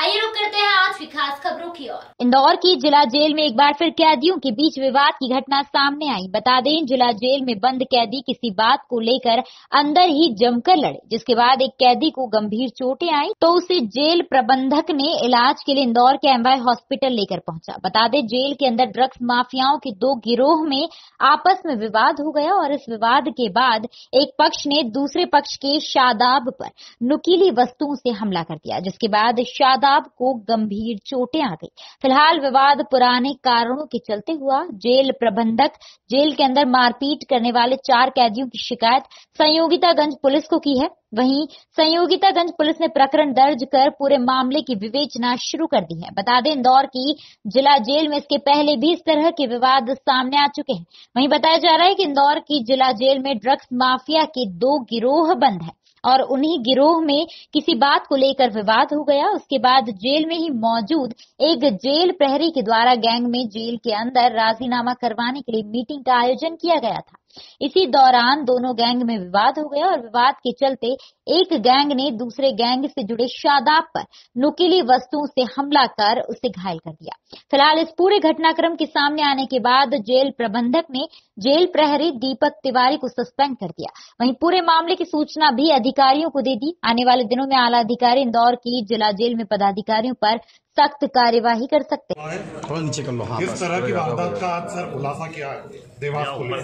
आइए रुक करते हैं आज की खास खबरों की ओर। इंदौर की जिला जेल में एक बार फिर कैदियों के बीच विवाद की घटना सामने आई। बता दें, जिला जेल में बंद कैदी किसी बात को लेकर अंदर ही जमकर लड़े, जिसके बाद एक कैदी को गंभीर चोटें आई तो उसे जेल प्रबंधक ने इलाज के लिए इंदौर के एमवाय हॉस्पिटल लेकर पहुंचा। बता दें, जेल के अंदर ड्रग्स माफियाओं के दो गिरोह में आपस में विवाद हो गया और इस विवाद के बाद एक पक्ष ने दूसरे पक्ष के शादाब पर नुकीली वस्तुओं से हमला कर दिया, जिसके बाद शादाब को गंभीर चोटें आ गई। फिलहाल विवाद पुराने कारणों के चलते हुआ। जेल प्रबंधक जेल के अंदर मारपीट करने वाले 4 कैदियों की शिकायत संयोगितागंज पुलिस को की है। वहीं संयोगितागंज पुलिस ने प्रकरण दर्ज कर पूरे मामले की विवेचना शुरू कर दी है। बता दें, इंदौर की जिला जेल में इसके पहले भी इस तरह के विवाद सामने आ चुके हैं। वहीं बताया जा रहा है कि इंदौर की जिला जेल में ड्रग्स माफिया के 2 गिरोह बंद है और उन्हीं गिरोह में किसी बात को लेकर विवाद हो गया। उसके बाद जेल में ही मौजूद एक जेल प्रहरी के द्वारा गैंग में जेल के अंदर राजीनामा करवाने के लिए मीटिंग का आयोजन किया गया था। इसी दौरान दोनों गैंग में विवाद हो गया और विवाद के चलते एक गैंग ने दूसरे गैंग से जुड़े शादाब पर नुकीली वस्तुओं से हमला कर उसे घायल कर दिया। फिलहाल इस पूरे घटनाक्रम के सामने आने के बाद जेल प्रबंधक ने जेल प्रहरी दीपक तिवारी को सस्पेंड कर दिया। वहीं पूरे मामले की सूचना भी अधिकारियों को दे दी। आने वाले दिनों में आला अधिकारी इंदौर की जिला जेल में पदाधिकारियों पर सख्त कार्यवाही कर सकते हैं। थोड़ा नीचे कर लो। हाँ, किस तरह की वारदात का आज सर खुलासा किया है देवास पुलिस?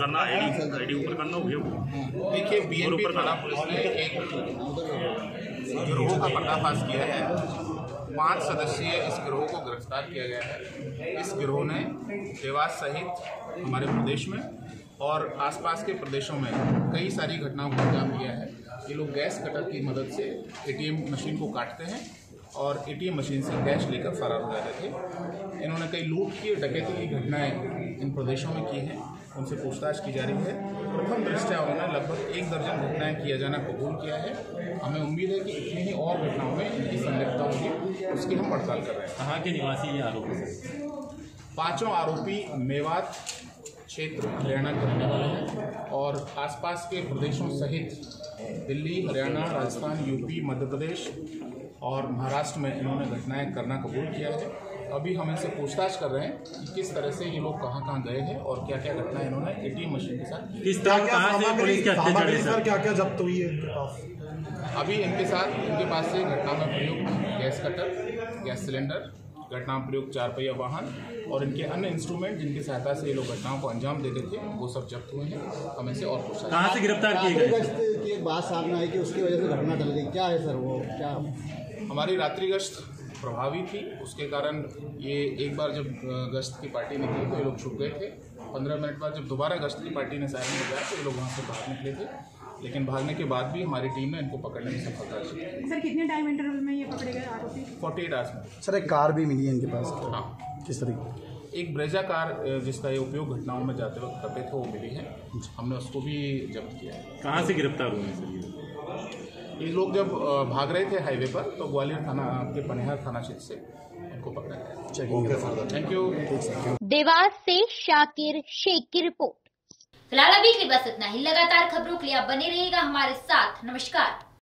देखिए, बीएनपी थाना पुलिस ने एक गिरोह का पर्दाफाश किया है। 5 सदस्यीय इस गिरोह को गिरफ्तार किया गया है। इस गिरोह ने देवास सहित हमारे प्रदेश में और आसपास के प्रदेशों में कई सारी घटनाओं को अंजाम दिया है। ये लोग गैस कटर की मदद से एटीएम मशीन को काटते हैं और एटीएम मशीन से कैश लेकर फरार हो जाते थे। इन्होंने कई लूट की डकैती की घटनाएं इन प्रदेशों में की हैं। उनसे पूछताछ की जा रही है। प्रथम दृष्टया उन्होंने लगभग 1 दर्जन घटनाएं किया जाना कबूल किया है। हमें उम्मीद है कि इतनी ही और घटनाओं में इनकी संलिप्तता होगी, उसकी हम पड़ताल कर रहे हैं। कहाँ के निवासी ये आरोपी हैं? 5 आरोपी मेवात क्षेत्र हरियाणा के रहने वाले हैं और आसपास के प्रदेशों सहित दिल्ली, हरियाणा, राजस्थान, यूपी, मध्य प्रदेश और महाराष्ट्र में इन्होंने घटनाएं करना कबूल किया है। अभी हम इनसे पूछताछ कर रहे हैं कि किस तरह से ये लोग कहाँ गए हैं और क्या क्या घटनाएं इन्होंने एटीएम मशीन के साथ क्या जब्त हुई है इनके पास? अभी इनके पास से घटना में प्रयुक्त गैस कटर, गैस सिलेंडर, घटना में प्रयुक्त 4 पहिया वाहन और इनके अन्य इंस्ट्रूमेंट जिनकी सहायता से ये लोग घटनाओं को अंजाम देते थे, वो सब जब्त हुए हैं। हम इनसे और पूछताछ। कहाँ से गिरफ्तार किए गए? की एक बात सामने आई कि उसकी वजह से घटना टल गई, क्या है सर वो? क्या हमारी रात्रि गश्त प्रभावी थी, उसके कारण ये एक बार जब गश्त की पार्टी निकली तो ये लोग छुप गए थे। 15 मिनट बाद जब दोबारा गश्त की पार्टी ने साइरन बजाया तो ये लोग वहाँ से बाहर निकले थे, लेकिन भागने के बाद भी हमारी टीम ने इनको पकड़ने में सफलता की। सर, कितने टाइम इंटरवल में ये पकड़े गए आरोपी? 48 आवर्स में। सर, एक कार भी मिली है इनके पास। हाँ, किस तरीके? एक ब्रेजा कार जिसका ये उपयोग घटनाओं में जाते वक्त करते थे वो मिली है। हमने उसको भी जब्त किया है। कहाँ से गिरफ्तार हुए सर? ये लोग जब भाग रहे थे हाईवे पर तो ग्वालियर थाना के पनिहार थाना क्षेत्र से इनको पकड़ा गया। Thank you. देवास से शाकिर शेख की रिपोर्ट। फिलहाल अभी के लिए बस इतना ही। लगातार खबरों के लिए आप बने रहिएगा हमारे साथ। नमस्कार।